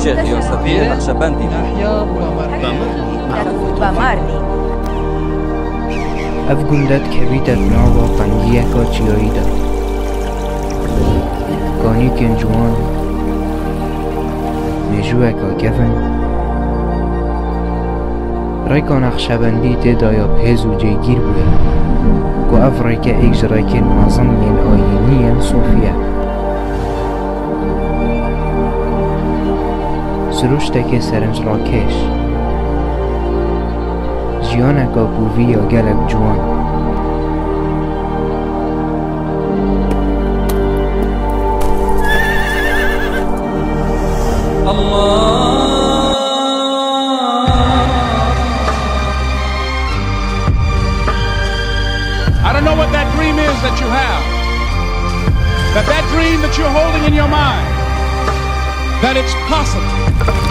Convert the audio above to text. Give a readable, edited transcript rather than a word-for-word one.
شيخ يوسفية نقشبندي بامەرنی اف گندت کبیدت ناوا قنگیه کا چیایی دا گانی کن جوان میجوه کا گفن ریکا نقشبندی تیدا یا پیز و جیگیر بوده گو اف ریکا ایک ریکا نظم ین آینی صوفیه سروشتک سرنج راکش جیانکا بووی یا گلک جوان I don't know what that dream is that you have, but that dream that you're holding in your mind, that it's possible.